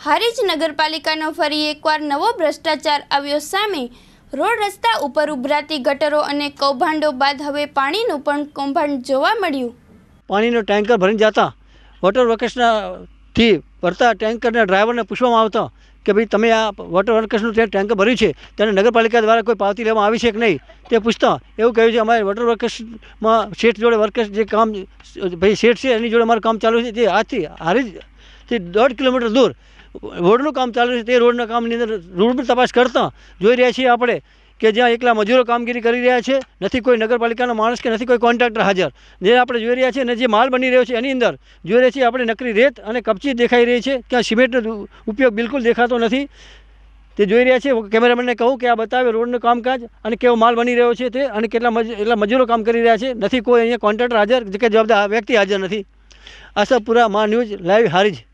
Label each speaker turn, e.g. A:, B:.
A: હારીજ નગરપાલિકાનો ફરી એકવાર નવો ભ્રષ્ટાચાર આવ્યો સામે। રોડ રસ્તા ઉપર ઉભરાતી ગટરો અને કૌભાંડો બાદ હવે પાણીનું પણ કૌભાંડ જોવા મળ્યું।
B: પાણીનો ટેન્કર ભરીને જતા વોટર વર્કર્સના થી ભરતા ટેન્કરના ડ્રાઈવરને પૂછવામાં આવતા કે ભાઈ તમે આ વોટર વર્કર્સનું જે ટેન્કર ભર્યું છે તેને નગરપાલિકા દ્વારા કોઈ પાવતી લેવામાં આવી છે કે નહીં તે પૂછતા એવું કહ્યું છે અમારે વોટર વર્કર્સમાં શેઠ જોડે વર્કર્સ જે કામ ભાઈ શેઠ છે એની જોડે અમારું કામ ચાલુ છે। તે આજથી હારીજથી 1.5 કિલોમીટર દૂર રોડનું કામ ચાલુ છે। તે રોડના કામની અંદર રોડ તપાસ કરતા જોઈ રહ્યા છીએ આપણે કે જ્યાં એકલા મજૂરો કામગીરી કરી રહ્યા છે, નથી કોઈ નગરપાલિકાનો માણસ કે નથી કોઈ કોન્ટ્રાક્ટર હાજર। જે આપણે જોઈ રહ્યા છીએ અને જે માલ બની રહ્યો છે એની અંદર જોઈ રહ્યા છીએ આપણે નકરી રેત અને કપચી દેખાઈ રહી છે, ત્યાં સિમેન્ટનો ઉપયોગ બિલકુલ દેખાતો નથી। તે જોઈ રહ્યા છીએ। કેમેરામેનને કહું કે આ બતાવે રોડનું કામકાજ અને કેવો માલ બની રહ્યો છે તે અને કેટલા મજૂરો કામ કરી રહ્યા છે, નથી કોઈ અહીંયા કોન્ટ્રાક્ટર હાજર કે જવાબદાર વ્યક્તિ હાજર નથી। આશાપુરા માં ન્યૂઝ લાઈવ હારીજ।